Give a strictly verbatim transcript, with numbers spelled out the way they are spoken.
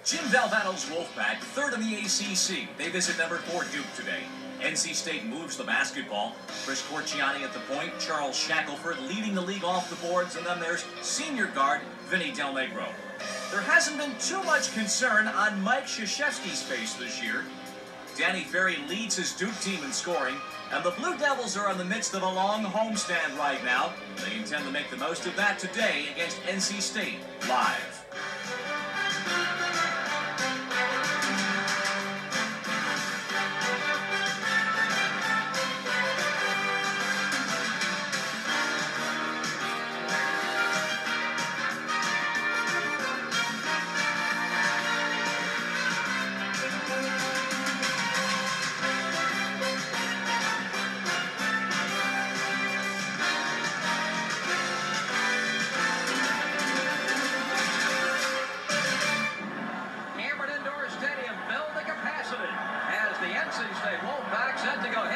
Jim Valvano's Wolfpack, third in the A C C. They visit number four Duke today. N C State moves the basketball. Chris Corciani at the point, Charles Shackelford leading the league off the boards, and then there's senior guard Vinny Del Negro. There hasn't been too mumuch concern on Mike Krzyzewski's face this year. Danny Ferry leads his Duke team in scoring, and the Blue Devils are in the midst of a long homestand right now. They intend to make the most of that today against N C State live. N C State Wolfpack set to go